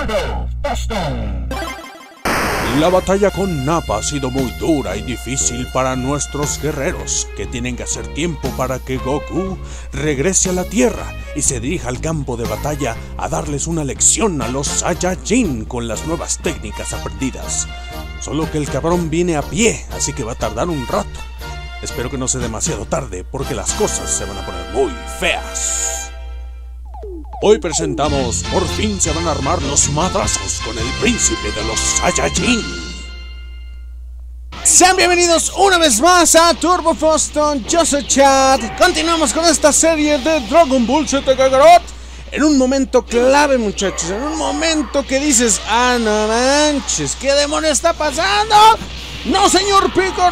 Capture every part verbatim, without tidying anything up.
La batalla con Nappa ha sido muy dura y difícil para nuestros guerreros, que tienen que hacer tiempo para que Goku regrese a la Tierra y se dirija al campo de batalla a darles una lección a los Saiyajin con las nuevas técnicas aprendidas. Solo que el cabrón viene a pie, así que va a tardar un rato. Espero que no sea demasiado tarde, porque las cosas se van a poner muy feas. Hoy presentamos, por fin se van a armar los madrazos con el príncipe de los Saiyajin. Sean bienvenidos una vez más a Turbo Foston, yo soy Chad. Continuamos con esta serie de Dragon Ball Z Kakarot. En un momento clave, muchachos, en un momento que dices, ah, no manches, ¿qué demonio está pasando? ¡No, señor Piccolo!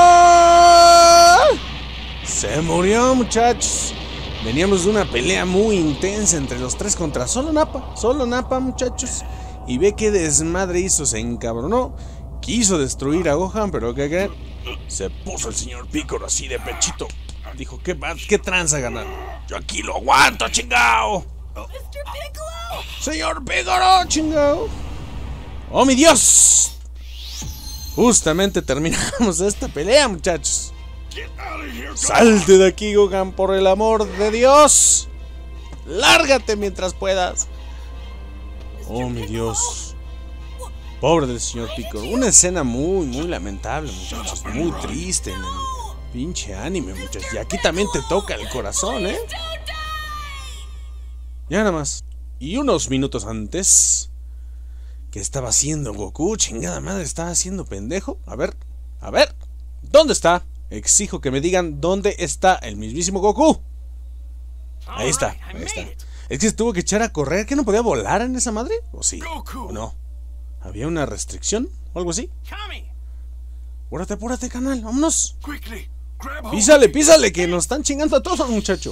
Se murió, muchachos. Veníamos de una pelea muy intensa entre los tres contra solo Nappa, solo Nappa, muchachos. Y ve qué desmadre hizo, se encabronó. Quiso destruir a Gohan, pero ¿qué creen? Se puso el señor Piccolo así de pechito. Dijo, ¿qué, qué tranza ganar? Yo aquí lo aguanto, chingao. Señor Piccolo, chingao. ¡Oh, mi Dios! Justamente terminamos esta pelea, muchachos. Salte de aquí, Gohan, por el amor de Dios. Lárgate mientras puedas. Oh, mi Dios. Pobre del señor Piccolo. Una escena muy, muy lamentable, muchachos. Muy triste en el pinche anime, muchachos. Y aquí también te toca el corazón, ¿eh? Ya nada más. Y unos minutos antes, ¿qué estaba haciendo Goku? Chingada madre, ¿estaba haciendo pendejo? A ver, a ver, ¿dónde está? Exijo que me digan dónde está el mismísimo Goku. Ahí está, ahí está. Es que se tuvo que echar a correr. ¿Que no podía volar en esa madre? ¿O sí? ¿O no? ¿Había una restricción? ¿O algo así? Apúrate, apúrate, canal, vámonos. Písale, písale, que nos están chingando a todos, muchacho.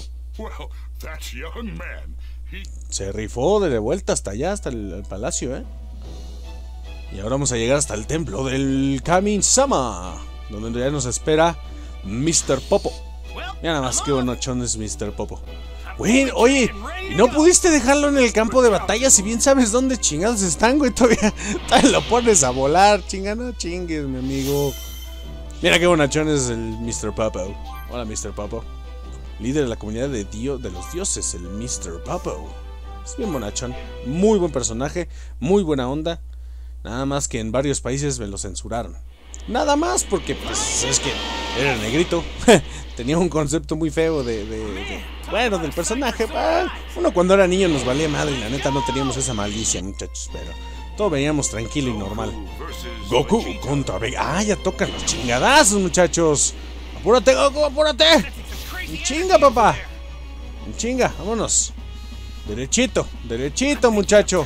Se rifó de vuelta hasta allá, hasta el, el palacio, ¿eh? Y ahora vamos a llegar hasta el templo del Kami-sama, donde ya nos espera mister Popo. Mira nada más que bonachón es mister Popo. Güey, oye, ¿y no pudiste dejarlo en el campo de batalla si bien sabes dónde chingados están, güey? Todavía, todavía lo pones a volar, chinga, no chingues, mi amigo. Mira qué bonachón es el mister Popo. Hola, mister Popo. Líder de la comunidad de, Dio, de los dioses, el mister Popo. Es bien bonachón, muy buen personaje, muy buena onda. Nada más que en varios países me lo censuraron. Nada más porque, pues, es que era negrito. Tenía un concepto muy feo de, de, de... Bueno, del personaje. Uno cuando era niño nos valía madre y la neta no teníamos esa maldicia, muchachos. Pero todo veníamos tranquilo y normal. Goku contra Vega. Ah, ya tocan los chingadazos, muchachos. Apúrate, Goku, apúrate. Un chinga, papá. Un chinga, vámonos. Derechito, derechito, muchacho.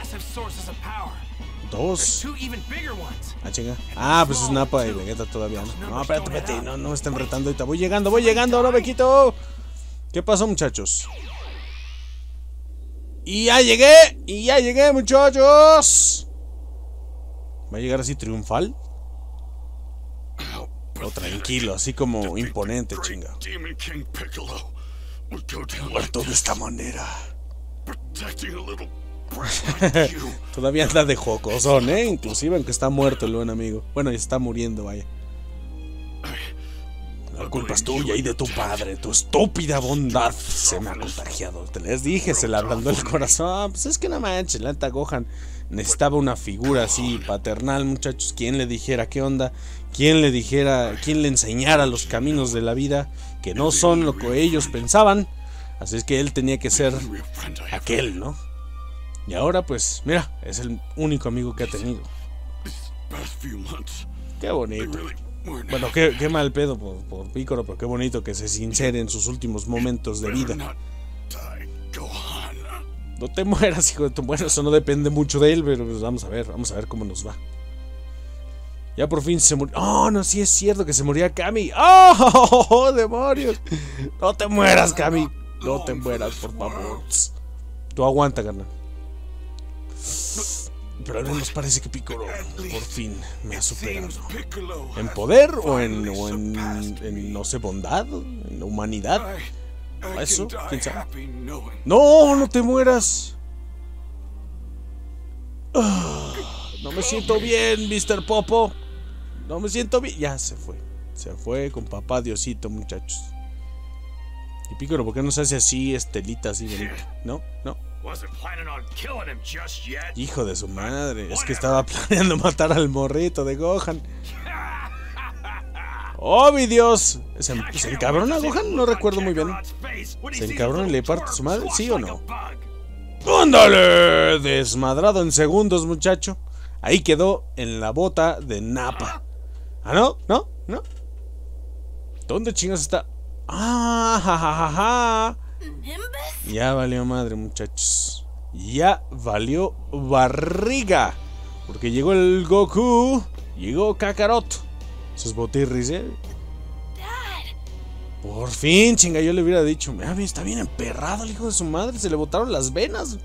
Dos. Ah, chinga. Ah, pues es Nappa y Vegeta todavía, ¿no? No, espérate, espérate. No, no me estén retando ahorita. Voy llegando, voy llegando, ahora me quito. ¿Qué pasó, muchachos? Y ya llegué, y ya llegué, muchachos. ¿Va a llegar así triunfal? O tranquilo, así como imponente, chinga. Muerto de esta manera. Todavía anda de jocosón, ¿eh? Inclusive aunque está muerto el buen amigo. Bueno, ya está muriendo, vaya. La culpa es tuya y de tu padre. Tu estúpida bondad se me ha contagiado. Te les dije, se le ablandó el corazón. Pues es que no manches, la neta Gohan necesitaba una figura así paternal, muchachos. Quien le dijera qué onda, quien le dijera, quien le enseñara los caminos de la vida, que no son lo que ellos pensaban. Así es que él tenía que ser aquel, ¿no? Y ahora pues, mira, es el único amigo que ha tenido. Qué bonito. Bueno, qué, qué mal pedo por, por Piccolo, pero qué bonito que se sincere en sus últimos momentos de vida. No te mueras, hijo de tu... Bueno, eso no depende mucho de él, pero pues vamos a ver, vamos a ver cómo nos va. Ya por fin se murió. Oh, no, sí es cierto que se moría Kami. ¡Oh, oh, demonios! No te mueras, Kami. No te mueras, por favor. Tú aguanta, carnal. Pero al menos parece que Piccolo por fin me ha superado. ¿En poder o en, o en, en no sé, bondad? ¿En humanidad? ¿Eso? ¿Quién sabe? No, no te mueras. Oh, no me siento bien, mister Popo. No me siento bien. Ya se fue. Se fue con papá Diosito, muchachos. Y Pícoro, ¿por qué no se hace así, estelita, así, bonita? No, no. Hijo de su madre. Es que estaba planeando matar al morrito de Gohan. ¡Oh, mi Dios! ¿Se, ¿Se encabrona Gohan? No recuerdo muy bien. ¿Se encabrona y le parte a su madre? ¿Sí o no? ¡Ándale! Desmadrado en segundos, muchacho. Ahí quedó en la bota de Nappa. ¿Ah, no? ¿No? ¿No? ¿Dónde chingas está? ¡Ah! Ja, ja, ja, ja. Ya valió madre, muchachos. Ya valió barriga. Porque llegó el Goku. Llegó Kakarot. Sus botirris, ¿eh? Por fin, chinga, yo le hubiera dicho. Mira, está bien emperrado el hijo de su madre. Se le botaron las venas.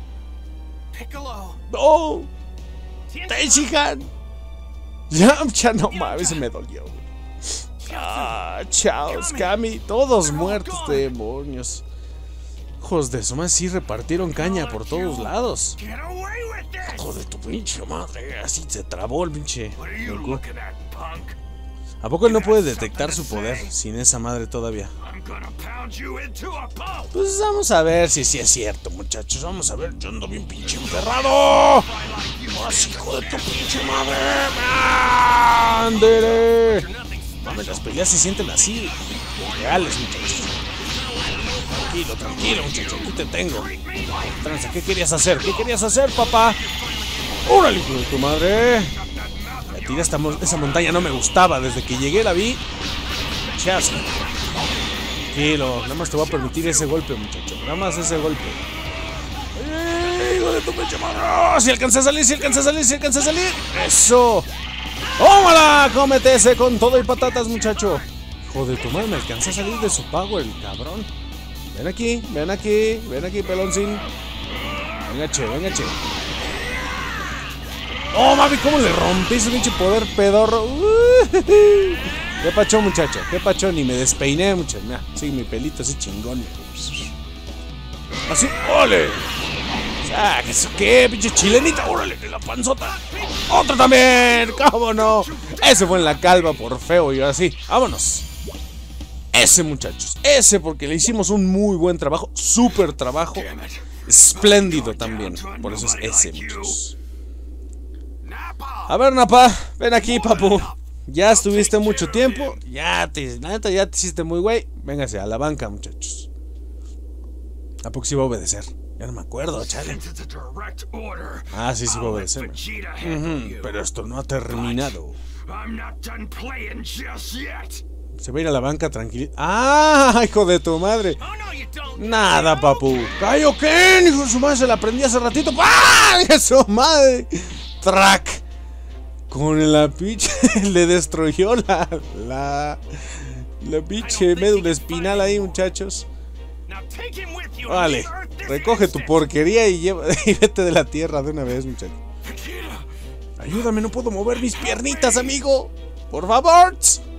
¡Oh! ¡Tenshinhan! Ya, ya no mames, se me dolió. Ah, chao, Kami. Todos muertos, demonios. Hijos de su madre, sí repartieron caña por todos lados. Hijo de tu pinche madre. Así se trabó el pinche Goku. ¿A poco él no puede detectar su poder sin esa madre todavía? Pues vamos a ver si sí es cierto, muchachos. Vamos a ver, yo ando bien pinche emperrado. ¡Ahora sí, hijo de tu pinche madre! ¡Ándele! Mames, las peleas se sienten así, reales, muchachos. Tranquilo, tranquilo, muchacho, aquí te tengo. Tranza, ¿qué querías hacer? ¿Qué querías hacer, papá? ¡Órale, hijo de tu madre! La tira esta, esa montaña no me gustaba. Desde que llegué la vi. Chasco. Tranquilo, nada más te voy a permitir ese golpe, muchacho. Nada más ese golpe. ¡Eh, hijo de tu pinche madre! ¡Oh, si alcanza a salir, si alcanza a salir, si alcanza a salir! ¡Eso! ¡Tómala! ¡Cómete ese con todo y patatas, muchacho! Hijo de tu madre, me alcanza a salir de su power, el cabrón. Ven aquí, ven aquí, ven aquí, peloncín. Venga, che, venga, che. ¡Oh, mami! ¿Cómo le rompí ese pinche poder pedorro? Uh, ¿Qué pacho, muchacho? ¿Qué pacho? Ni me despeiné, muchacho. Mira, sí, mi pelito así chingón. Así, ¡ole! Ah, ¿qué, qué pinche chilenita? ¡Órale! La panzota. ¡Otro también! ¿Cómo no? Ese fue en la calva por feo y ahora sí. ¡Vámonos! Ese, muchachos. Ese, porque le hicimos un muy buen trabajo. Súper trabajo. Espléndido también. Por eso es ese, muchachos. A ver, Nappa, ven aquí, papu. Ya estuviste mucho tiempo. Ya te, la neta, ya te hiciste muy güey. Véngase a la banca, muchachos. ¿A poco sí va a obedecer? Ya no me acuerdo, chale. Ah, sí, sí va a obedecer. Uh-huh, pero esto no ha terminado. Se va a ir a la banca tranquilo. ¡Ah, hijo de tu madre! Nada, papu. ¡Cayo Ken! Hijo de su madre, se la aprendí hace ratito. ¡Ah! ¡Hijo de su madre! ¡Track! Con la pinche le destruyó la la la pinche médula espinal ahí, muchachos. Vale, recoge tu porquería y lleva y vete de la tierra de una vez, muchachos. Ayúdame, no puedo mover mis piernitas, amigo. Por favor.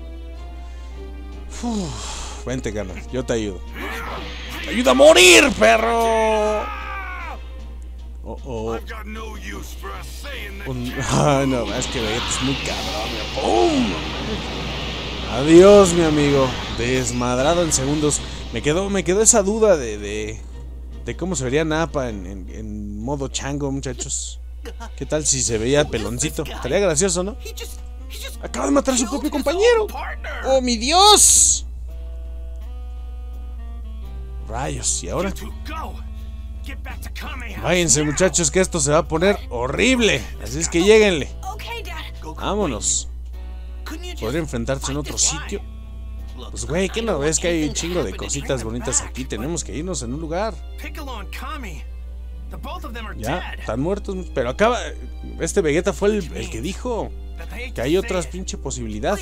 Uf, vente, carnal, yo te ayudo. ¡Te ayuda a morir, perro! Oh, oh. Un... Ah, no, es que Vegeta es muy cabrón. ¡Pum! Adiós, mi amigo. Desmadrado en segundos. Me quedó, me quedó esa duda de, de, de cómo se vería Nappa en, en, en modo chango, muchachos. ¿Qué tal si se veía peloncito? Estaría gracioso, ¿no? Acaba de matar a su propio compañero. ¡Oh, mi Dios! Rayos, ¿y ahora? Váyanse, muchachos, que esto se va a poner horrible. Así es que lléguenle. Vámonos. ¿Podría enfrentarse en otro sitio? Pues güey, ¿qué no ves que hay un chingo de cositas bonitas aquí? Tenemos que irnos en un lugar. Ya, están muertos. Pero acaba... Este Vegeta fue el, el que dijo que hay otras pinche posibilidad.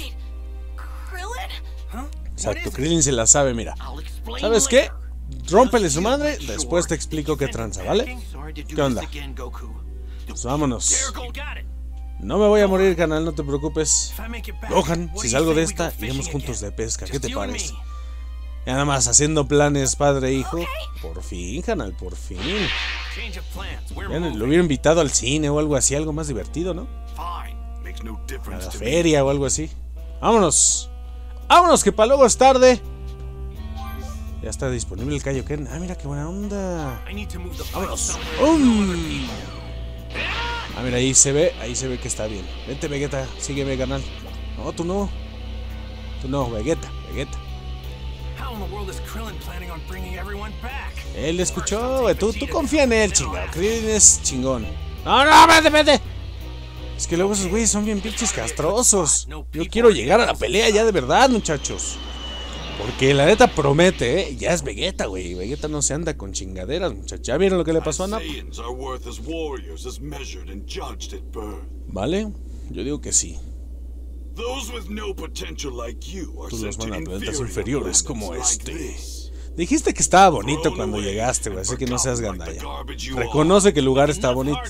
Exacto, Krillin se la sabe, mira. ¿Sabes qué? Rómpele su madre, después te explico qué tranza, ¿vale? ¿Qué onda? Pues vámonos. No me voy a morir, canal, no te preocupes. Gohan, si salgo de esta, iremos juntos de pesca, ¿qué te parece? nada más haciendo planes padre e hijo. Por fin, canal, por fin. Bien, lo hubiera invitado al cine o algo así, algo más divertido, ¿no? A la feria o algo así. Vámonos. Vámonos, que para luego es tarde. Ya está disponible el Kaioken. Ah, mira qué buena onda. Vámonos. Um. Ah, mira, ahí se ve, ahí se ve que está bien. Vente, Vegeta, sígueme, canal. No, tú no. Tú no, Vegeta, Vegeta. Él escuchó, güey. Tú, tú confía en él, chingado. Krillin es chingón. No, no, vete, vete. Es que luego esos güeyes son bien pinches castrosos. Yo quiero llegar a la pelea ya de verdad, muchachos. Porque la neta promete, ¿eh? Ya es Vegeta, güey. Vegeta no se anda con chingaderas, muchachos. ¿Ya vieron lo que le pasó a Nappa? ¿Vale? Yo digo que sí. Todos los van a planetas inferiores como este. Dijiste que estaba bonito cuando llegaste, güey. Así que no seas gandalla. Reconoce que el lugar está bonito.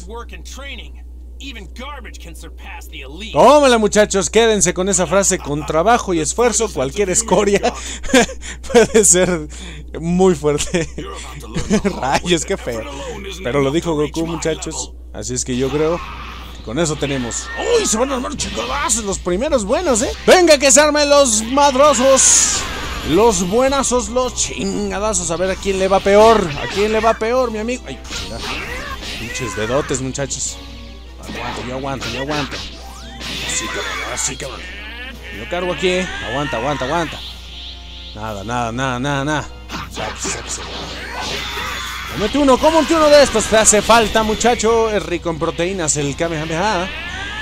Tómala, muchachos, quédense con esa frase. Con trabajo y esfuerzo, cualquier escoria puede ser muy fuerte. Rayos, qué feo. Pero lo dijo Goku, muchachos. Así es que yo creo que con eso tenemos. ¡Uy! Se van a armar chingadazos los primeros buenos, ¿eh? ¡Venga, que se armen los madrosos! Los buenazos, los chingadazos. A ver a quién le va peor. ¿A quién le va peor, mi amigo? Ay, chingada. Pinches dedotes, muchachos. Aguanto, yo aguanto, yo aguanto. Así, cabrón, así, cabrón. Yo cargo aquí. Aguanta, aguanta, aguanta. Nada, nada, nada, nada, nada. Sáquese, sáquese. Comete uno, cómete uno de estos. Te hace falta, muchacho. Es rico en proteínas el Kamehameha.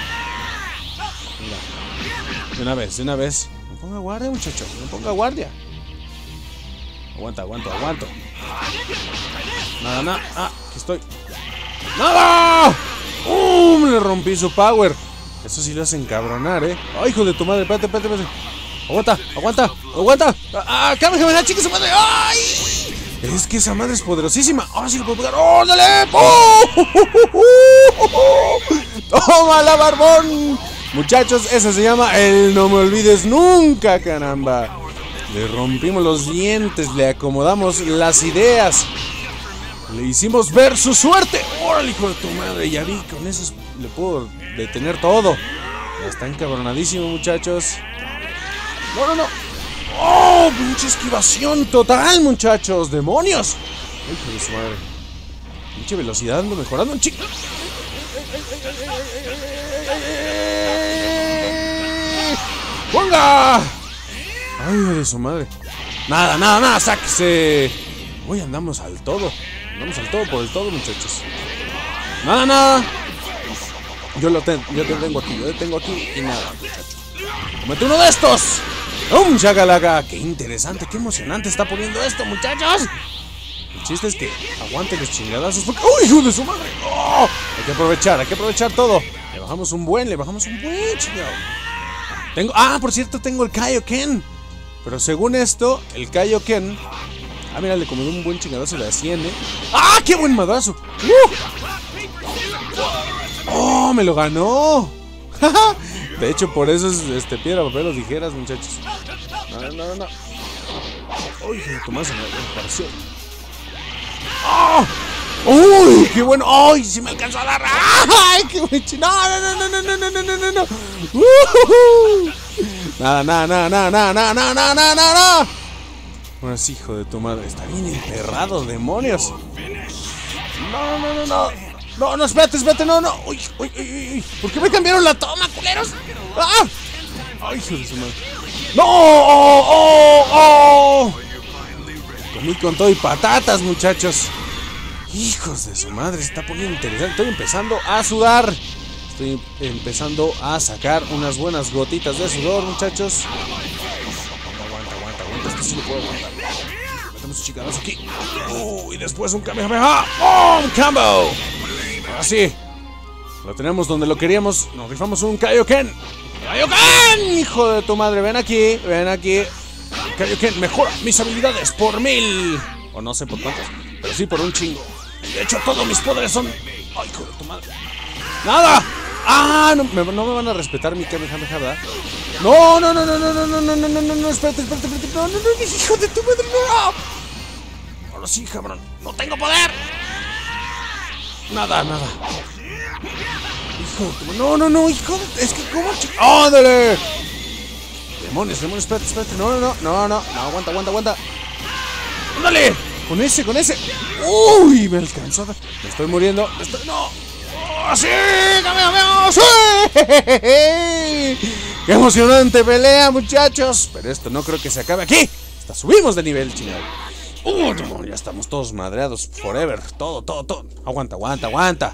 Mira. De una vez, de una vez. No ponga guardia, muchacho. No ponga guardia. Aguanta, aguanto, aguanto. Nada, nada. Ah, aquí estoy. ¡Nada! ¡Uh! Le rompí su power. Eso sí lo hace encabronar, ¿eh? ¡Ay, hijo de tu madre! Espérate, espérate, espérate. Aguanta, aguanta, aguanta. ¡Ah, Kamehameha, chica, su madre! ¡Ay! Es que esa madre es poderosísima. ¡Ah, sí lo puedo pegar! ¡Oh, dale! ¡Oh! ¡Tómala, barbón! Muchachos, ese se llama el no me olvides nunca, caramba. Le rompimos los dientes, le acomodamos las ideas. Le hicimos ver su suerte. ¡Órale, hijo de tu madre! Ya vi, con eso le puedo detener todo. Ya está encabronadísimo, muchachos. No, no, no. ¡Oh! ¡Pinche esquivación total, muchachos! ¡Demonios! ¡Ay, hijo de su madre! Pinche velocidad ando mejorando un chico. ¡Ponga! ¡Ay, hijo de su madre! Nada, nada, nada, sáquese. Hoy andamos al todo. Andamos al todo por el todo, muchachos. Nada, nada. Yo lo tengo, yo te tengo aquí, yo te tengo aquí y nada, muchachos. ¡Comete uno de estos! ¡Um, shagalaga! ¡Qué interesante, qué emocionante está poniendo esto, muchachos! El chiste es que aguante los chingadazos porque... ¡Uy, hijo de su madre! ¡Oh! Hay que aprovechar, hay que aprovechar todo. Le bajamos un buen, le bajamos un buen chingado. Tengo... Ah, por cierto, tengo el Kaioken. Pero según esto, el Kaioken... Ah, mira, le comí un buen chingadazo, le asciende. ¡Ah, qué buen madrazo! ¡Uh! ¡Oh, me lo ganó! De hecho, por eso es este, piedra, papel o tijeras, muchachos. No, no, no, no. ¡Uy, Tomás, se me pareció! ¡Oh! ¡Uy, qué bueno! ¡Ay, sí me alcanzó a dar! ¡Ay, qué buen chino! ¡No, no, no, no, no, no, no, no, no, no! ¡Uh! Nada, nada, nada, nada, nada, nada, nada, nada, nada, nada. Ahora sí, hijo de tu madre. Está bien enterrado, demonios. No, no, no, no. No, no, espérate, espérate, no, no. Uy, uy, uy, uy. ¿Por qué me cambiaron la toma, culeros? ¡Ah! ¡Ay, hijo de su madre! ¡No! ¡Oh, oh, oh! Comí con todo y patatas, muchachos. Hijos de su madre, se está poniendo interesante. Estoy empezando a sudar. Estoy empezando a sacar unas buenas gotitas de sudor, muchachos. Aguanta, aguanta, aguanta. Esto sí lo puedo aguantar. Metemos un chicanazo aquí. Uh, y después un Kamehameha. ¡Oh, un combo! Así. Lo tenemos donde lo queríamos. Nos rifamos un Kaioken. ¡Kaioken! Hijo de tu madre, ven aquí, ven aquí. Kaioken mejora mis habilidades por mil. O no sé por cuántos, pero sí por un chingo. De hecho, todos mis poderes son... ¡Ay, hijo de tu madre! ¡Nada! ¡Ah! No me, no me van a respetar mi Kamehameha, ¿verdad? No, no, no, no, no, no, no, no, no, no, no, no, espérate, espérate, espérate. No, no, no, hijo de tu madre, no. Ahora sí, cabrón. No tengo poder. Nada, nada. Hijo de tu... No, no, no, hijo de... Es que cómo... ¡Ándale! Demonios, demonios, espérate, espérate. No, no, no, no, no, no, aguanta, aguanta, aguanta. ¡Ándale! Con ese, con ese. ¡Uy! Me alcanzó. Me estoy muriendo. Me estoy... ¡No! ¡Oh, sí! ¡Kamehameha! ¡Sí! ¡Qué emocionante pelea, muchachos! Pero esto no creo que se acabe aquí. Hasta subimos de nivel, chingado. ¡Uh! No, ya estamos todos madreados forever. Todo, todo, todo. Aguanta, aguanta, aguanta.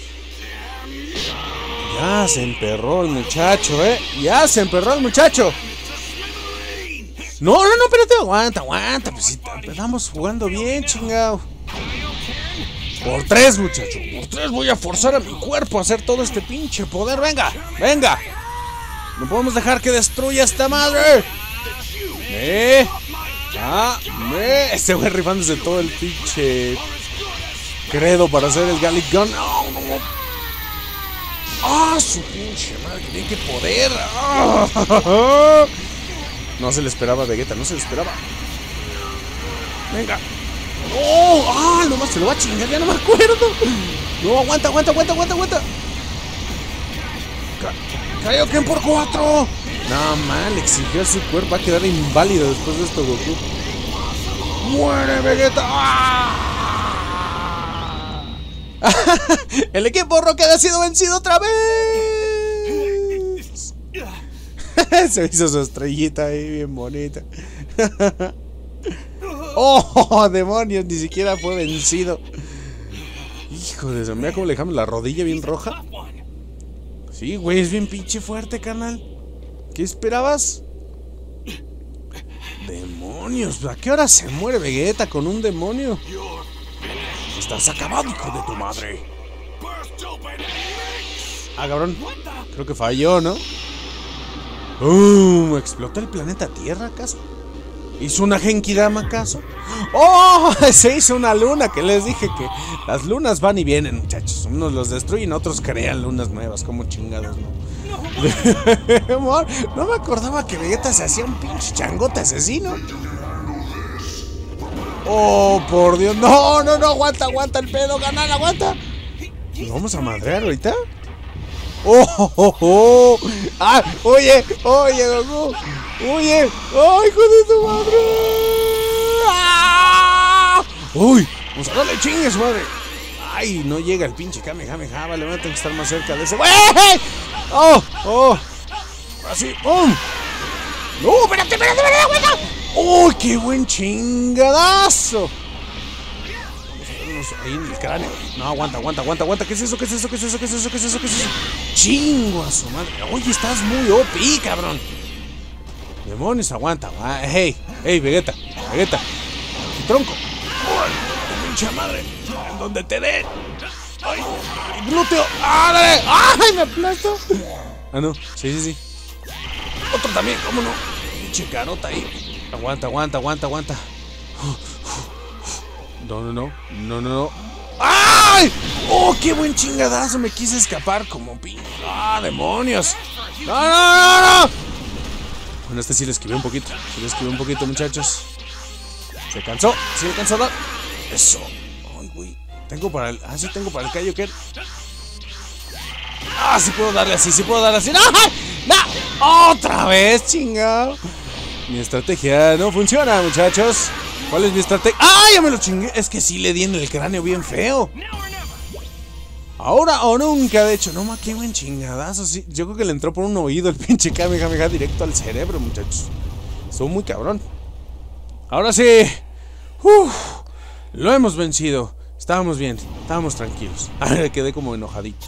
Ya se emperró el muchacho, ¿eh? Ya se emperró el muchacho. No, no, no, espérate, aguanta, aguanta. Pues si empezamos jugando bien, chingado. Por tres, muchacho. Por tres voy a forzar a mi cuerpo a hacer todo este pinche poder. Venga, venga. No podemos dejar que destruya esta madre. Me. Ah, me. Este güey rifándose todo el pinche credo para hacer el Gallic Gun. No, no, no. Ah, su pinche madre, que tiene que poder. Ah. No se le esperaba a Vegeta, no se le esperaba. Venga. ¡Oh! ¡Ah! Nomás se lo va a chingar, ya no me acuerdo. No, aguanta, aguanta, aguanta, aguanta, aguanta. Kaioken por cuatro. No, mal, exigió su cuerpo. Va a quedar inválido después de esto, Goku. ¡Muere, Vegeta! ¡Ah! El equipo Rocket ha sido vencido otra vez. Se hizo su estrellita ahí bien bonita. ¡Oh, demonios! Ni siquiera fue vencido. Hijo de eso, mira cómo le dejamos la rodilla bien roja. Sí, güey, es bien pinche fuerte, carnal. ¿Qué esperabas? Demonios, ¿a qué hora se muere Vegeta con un demonio? Estás acabado, hijo de tu madre. Ah, cabrón. Creo que falló, ¿no? Uh, ¿explotó el planeta Tierra, acaso? ¿Hizo una Genkidama, acaso? ¡Oh! Se hizo una luna, que les dije que las lunas van y vienen, muchachos. Unos los destruyen, otros crean lunas nuevas. Como chingados, ¿no? No me acordaba que Vegeta se hacía un pinche changote asesino. ¡Oh, por Dios! ¡No, no, no! ¡Aguanta, aguanta el pedo! ¡Ganar, aguanta! ¿Nos vamos a madrear ahorita? ¡Oh, oh, oh, oh! ¡Ah! ¡Oye! ¡Oye, Goku! ¡Oye! ¡Ay, hijo de tu madre! ¡Ah! ¡Uy! ¡Vamos a darle chingue su madre! ¡Ay! No llega el pinche Kamehameha. Vale, voy a tener que estar más cerca de ese. ¡Wey! ¡Oh! ¡Oh! ¡Así! ¡Pum! ¡No! ¡Espérate, espérate, espérate! ¡Aguanta! ¡Uy! ¡Qué buen chingadazo! Ahí en el cráneo. No, aguanta, aguanta, aguanta, aguanta. ¿Qué es eso? ¿Qué es eso? ¿Qué es eso? ¿Qué es eso? ¿Qué es eso? ¿Qué es eso? Chingo a su madre. Oye, estás muy O P, cabrón. Demonios, aguanta. Hey, hey, Vegeta. Vegeta. Tu tronco. ¡Ay, pinche madre! En donde te dé. ¡Ay! ¡Glúteo! ¡Ah, dale! ¡Ay, me aplasto! Ah, no. Sí, sí, sí. Otro también, ¿cómo no? Pinche carota ahí. Aguanta, aguanta, aguanta, aguanta. No, no, no, no, no, no. ¡Ay! ¡Oh, qué buen chingadazo! Me quise escapar como pin. ¡Ah, demonios! ¡No, no, no, no! Bueno, este sí le esquivé un poquito. Sí le esquivé un poquito, muchachos. Se cansó, sí le cansó a dar. Eso. Ay, güey. Tengo para el... Ah, sí tengo para el Kaioken. Ah, sí puedo darle así, sí puedo darle así. ¡No! ¡No! ¡Otra vez, chingado! Mi estrategia no funciona, muchachos. ¿Cuál es mi estrategia? ¡Ah, ya me lo chingué! Es que sí le di en el cráneo bien feo. Ahora o nunca, de hecho. No, ma, qué buen chingadazo. Sí, yo creo que le entró por un oído el pinche Kamehameha directo al cerebro, muchachos. Estuvo muy cabrón. Ahora sí. Uf, lo hemos vencido. Estábamos bien, estábamos tranquilos. Ahora quedé como enojadito.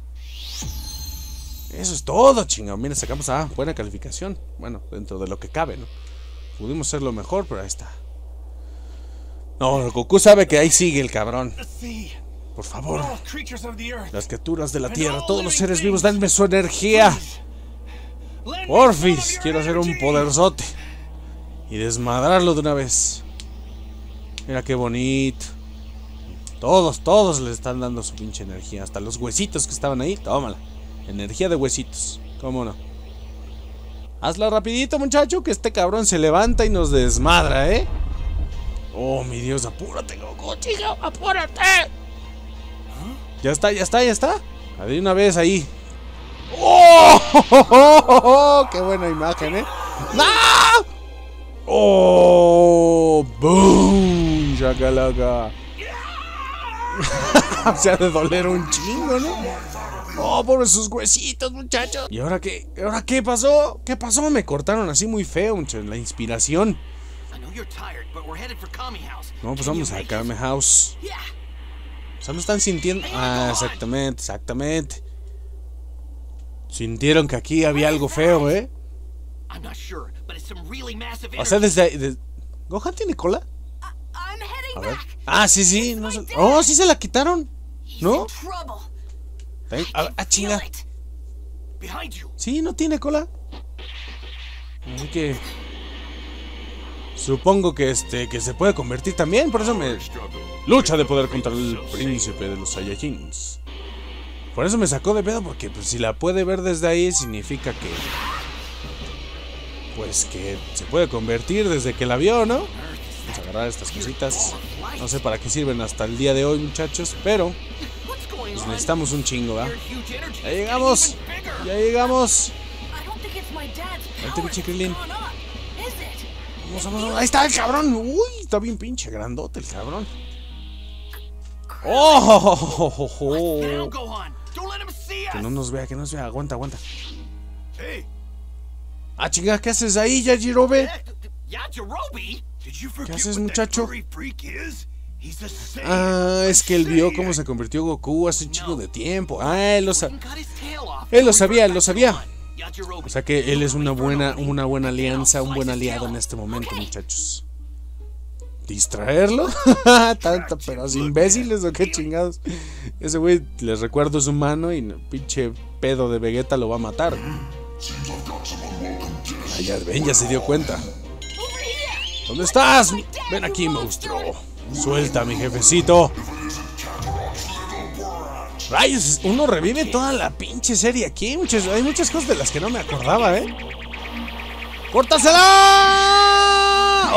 Eso es todo, chingado. Mira, sacamos a buena calificación. Bueno, dentro de lo que cabe, ¿no? Pudimos hacerlo mejor, pero ahí está. No, Goku sabe que ahí sigue el cabrón. Por favor, las criaturas de la tierra, todos los seres vivos, denme su energía. Porfis, quiero hacer un poderzote y desmadrarlo de una vez. Mira qué bonito. Todos, todos le están dando su pinche energía. Hasta los huesitos que estaban ahí, tómala. Energía de huesitos, cómo no. Hazla rapidito, muchacho, que este cabrón se levanta y nos desmadra, ¿eh? Oh, mi Dios, apúrate, Goku, chico, apúrate. Ya está, ya está, ya está. A ver, una vez ahí. ¡Oh! ¡Oh, oh, oh, oh! ¡Qué buena imagen, eh! ¡No! ¡Oh! ¡Boom! ¡Chacalaca! Se ha de doler un chingo, ¿no? ¡Oh, por sus huesitos, muchachos! ¿Y ahora qué? ¿Y ahora qué pasó? ¿Qué pasó? Me cortaron así muy feo, muchachos. La inspiración. No, pues vamos a Kame House. O sea, no están sintiendo. Ah, exactamente, exactamente. Sintieron que aquí había algo feo, ¿eh? O sea, desde, desde... ¿Gohan tiene cola? A ver. Ah, sí, sí. No se... Oh, sí se la quitaron. ¿No? Ah, ah, chinga. Sí, no tiene cola. Así que... Supongo que este que se puede convertir también, por eso me... Lucha de poder contra el príncipe de los Saiyajins. Por eso me sacó de pedo, porque pues, si la puede ver desde ahí, significa que... Pues que se puede convertir desde que la vio, ¿no? Vamos a agarrar estas cositas. No sé para qué sirven hasta el día de hoy, muchachos, pero... Pues necesitamos un chingo, ¿verdad? ¡Ya llegamos! ¡Ya llegamos! Vente, pinche Krillin. Vamos, vamos, vamos. ¡Ahí está el cabrón! ¡Uy! Está bien pinche grandote el cabrón. ¡Oh! Oh, oh, oh. Que no nos vea, que no nos vea. Aguanta, aguanta. Ah, chinga, ¿qué haces ahí, Yajirobe? ¿Qué haces, muchacho? Ah, es que él vio cómo se convirtió Goku hace un chingo de tiempo. Ah, él lo sabía. Él lo sabía, él lo sabía. O sea que él es una buena, una buena alianza, un buen aliado en este momento, muchachos. ¿Distraerlo? Tanto, pero ¿los imbéciles o qué chingados? Ese güey, les recuerdo, es humano y no, pinche pedo de Vegeta lo va a matar. Ah, ya ven, ya se dio cuenta. ¿Dónde estás? Ven aquí, monstruo. Suelta a mi jefecito. Rayos, uno revive toda la pinche serie aquí. Muchas, hay muchas cosas de las que no me acordaba, ¿eh? ¡Córtasela!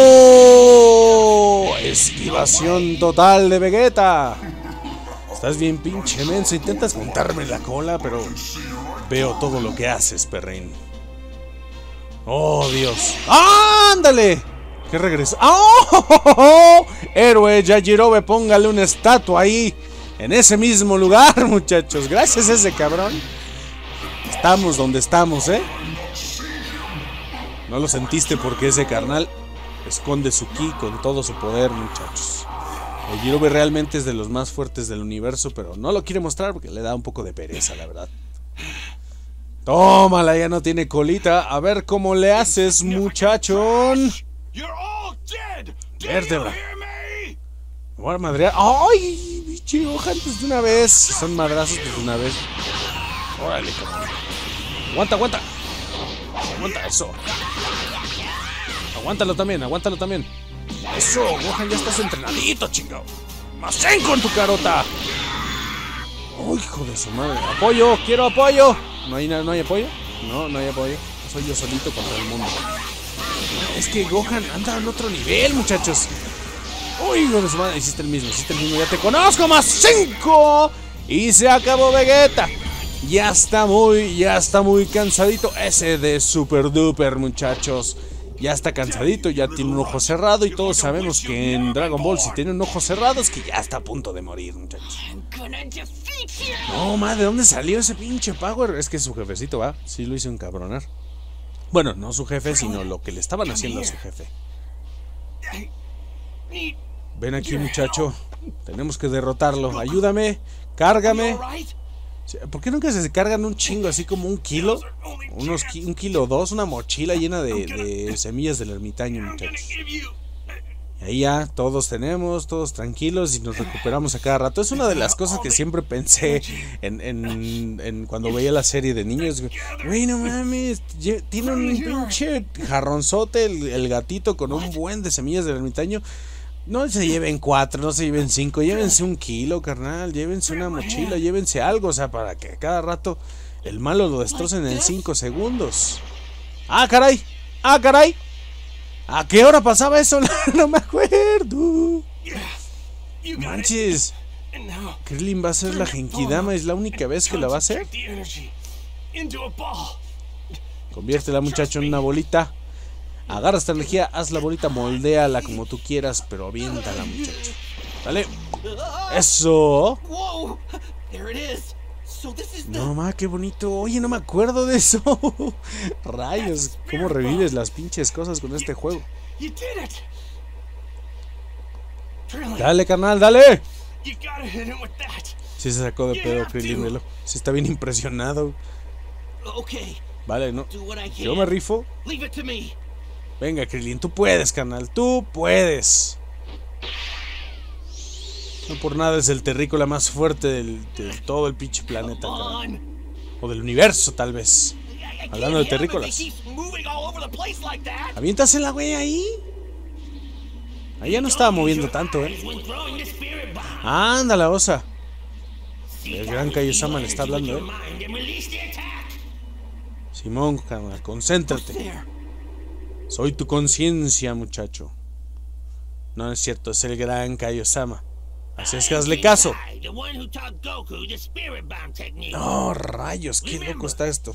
¡Oh! Esquivación total de Vegeta. Estás bien pinche menso. Intentas montarme la cola, pero veo todo lo que haces, perrín. ¡Oh, Dios! ¡Ah, ándale! ¿Qué regreso? ¡Oh! Héroe Yajirobe, póngale una estatua ahí. En ese mismo lugar, muchachos. Gracias a ese cabrón. Estamos donde estamos, ¿eh? No lo sentiste porque ese carnal esconde su ki con todo su poder, muchachos. Yajirobe realmente es de los más fuertes del universo, pero no lo quiere mostrar porque le da un poco de pereza, la verdad. Tómala, ya no tiene colita. A ver cómo le haces, muchachón. Vértebra. Me voy a madrear. ¡Ay! Bichi, Gohan, pues de una vez. Si son madrazos, pues de una vez. Órale, cabrón. Aguanta, aguanta. Aguanta, eso. Aguántalo también, aguántalo también. Eso, Gohan, ya estás entrenadito, chingado. ¡Masenko en tu carota! ¡Oh, hijo de su madre! ¡Apoyo! ¡Quiero apoyo! ¿No hay, ¿No hay apoyo? No, no hay apoyo. Soy yo solito contra el mundo. Es que Gohan anda en otro nivel, muchachos. ¡Uy, hijo de su madre! Hiciste el mismo, hiciste el mismo. ¡Ya te conozco! ¡Más cinco! Y se acabó Vegeta. Ya está muy, ya está muy cansadito. Ese de Super Duper, muchachos. Ya está cansadito, ya tiene un ojo cerrado. Y todos sabemos que en Dragon Ball, si tiene un ojo cerrado, es que ya está a punto de morir, muchachos. No, madre, ¿de dónde salió ese pinche Power? Es que su jefecito, va, sí lo hizo encabronar. Bueno, no su jefe, sino lo que le estaban haciendo a su jefe. Ven aquí, muchacho. Tenemos que derrotarlo. Ayúdame, cárgame. ¿Por qué nunca se cargan un chingo así como un kilo? Unos ki un kilo dos, una mochila llena de, de semillas del ermitaño, muchachos. Y ahí ya, todos tenemos, todos tranquilos y nos recuperamos a cada rato. Es una de las cosas que siempre pensé en, en, en cuando veía la serie de niños. Güey, no mames, tiene un pinche jarronzote el, el gatito con un buen de semillas del ermitaño. No se lleven cuatro, no se lleven cinco, llévense un kilo, carnal, llévense una mochila, llévense algo, o sea, para que cada rato el malo lo destrocen en cinco segundos. ¡Ah, caray! ¡Ah, caray! ¿A qué hora pasaba eso? No me acuerdo. Manches. Krillin va a ser la Genkidama. Es la única vez que la va a hacer. Conviértela, muchacho, en una bolita. Agarra esta energía, haz la bolita, moldéala como tú quieras, pero aviéntala, muchacho. Dale. Eso. No, ma, qué bonito. Oye, no me acuerdo de eso. Rayos, cómo revives las pinches cosas con este juego. Dale, carnal, dale. Sí se sacó de pedo Krillin, velo. Sí está bien impresionado. Vale, no. Yo me rifo. Venga, Krillin, tú puedes, carnal. Tú puedes. No por nada es el terrícola más fuerte del, de todo el pinche planeta, carnal. O del universo, tal vez. Hablando de terrícolas. Aviéntasela, güey, ahí. Ahí ya no estaba moviendo tanto, eh. Ándale, osa. El gran Kaiosama le está hablando, eh. Simón, carnal, concéntrate. Soy tu conciencia, muchacho. No es cierto, es el gran Kaiosama. Así es que hazle caso. No, rayos, qué loco está esto.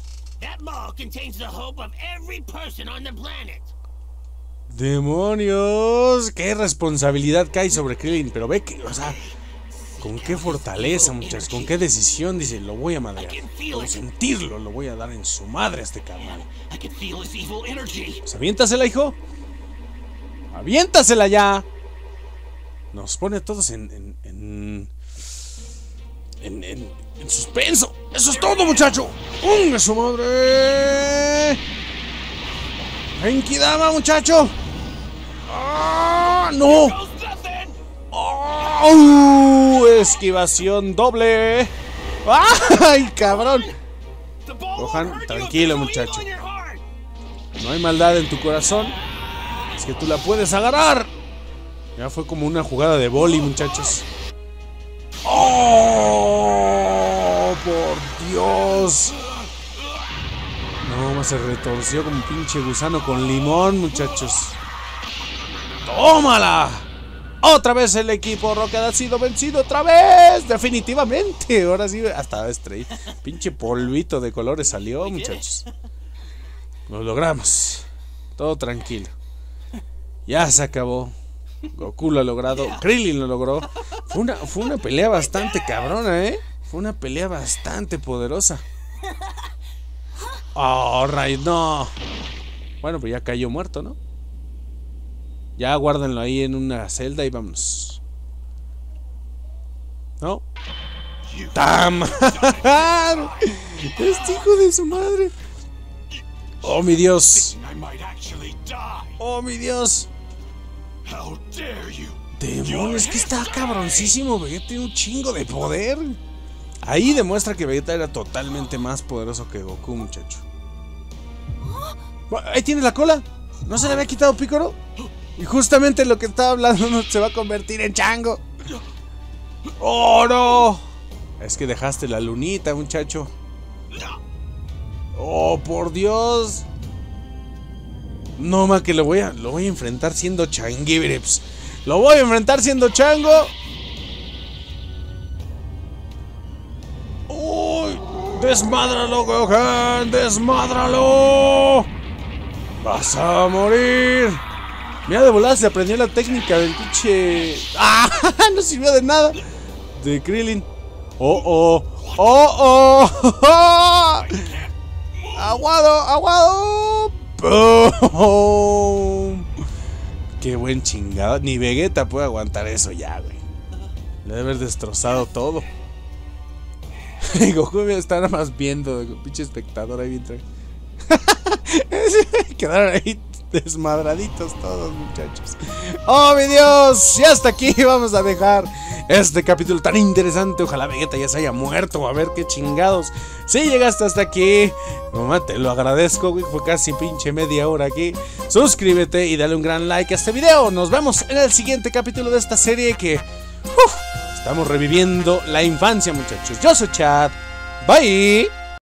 ¡Demonios! ¡Qué responsabilidad cae sobre Krillin! Pero ve que, o sea, con qué fortaleza, muchachos, con qué decisión, dice, lo voy a madrear. Puedo sentirlo, lo voy a dar en su madre a este carnal. Pues aviéntasela, hijo. ¡Aviéntasela ya! Nos pone a todos en en, en, en, en, en suspenso. ¡Eso es todo, muchacho! ¡Um, su madre! ¡Genkidama, muchacho! ¡Ah, no! ¡Oh! ¡Esquivación doble! ¡Ay, cabrón! Gohan, tranquilo, muchacho. No hay maldad en tu corazón. Es que tú la puedes agarrar. Ya fue como una jugada de boli, muchachos. ¡Oh! ¡Por Dios! No, se retorció como un pinche gusano con limón, muchachos. ¡Tómala! Otra vez el equipo Rocket ha sido vencido otra vez. Definitivamente. Ahora sí, hasta estrella. Pinche polvito de colores salió, muchachos. Lo logramos. Todo tranquilo. Ya se acabó. Goku lo ha logrado. Krillin lo logró. Fue una, fue una pelea bastante cabrona, ¿eh? Fue una pelea bastante poderosa. Oh, Ray, no. Bueno, pues ya cayó muerto, ¿no? Ya guárdenlo ahí en una celda y vámonos. ¿No? ¡Tam! Este hijo de su madre. ¡Oh, mi Dios! ¡Oh, mi Dios! Demonios, que está cabroncísimo. Vegeta tiene un chingo de poder. Ahí demuestra que Vegeta era totalmente más poderoso que Goku, muchacho. Ahí tiene la cola. ¿No se le había quitado Piccolo? Y justamente lo que estaba hablando no se va a convertir en chango. ¡Oh, no! Es que dejaste la lunita, muchacho. ¡Oh, por Dios! No, ma, que lo voy a, lo voy a enfrentar siendo Changibrips. Lo voy a enfrentar siendo chango. ¡Uy! ¡Desmádralo, Gohan! ¡Desmádralo! ¡Vas a morir! Mira, de volada se aprendió la técnica del pinche... ¡Ah! No sirvió de nada. De Krillin. ¡Oh, oh! ¡Oh, oh! ¡Aguado, aguado! ¡Pum! ¡Qué buen chingado! Ni Vegeta puede aguantar eso ya, güey. Le debe haber destrozado todo. Goku me está nada más viendo, el pinche espectador ahí bien tranquilo. Quedaron ahí desmadraditos todos, muchachos. ¡Oh, mi Dios! Y hasta aquí vamos a dejar este capítulo tan interesante. Ojalá Vegeta ya se haya muerto. A ver qué chingados. Si llegaste hasta aquí, mamá, te lo agradezco, güey. Fue casi pinche media hora aquí. Suscríbete y dale un gran like a este video. Nos vemos en el siguiente capítulo de esta serie que... Uf, estamos reviviendo la infancia, muchachos. Yo soy Chad. Bye.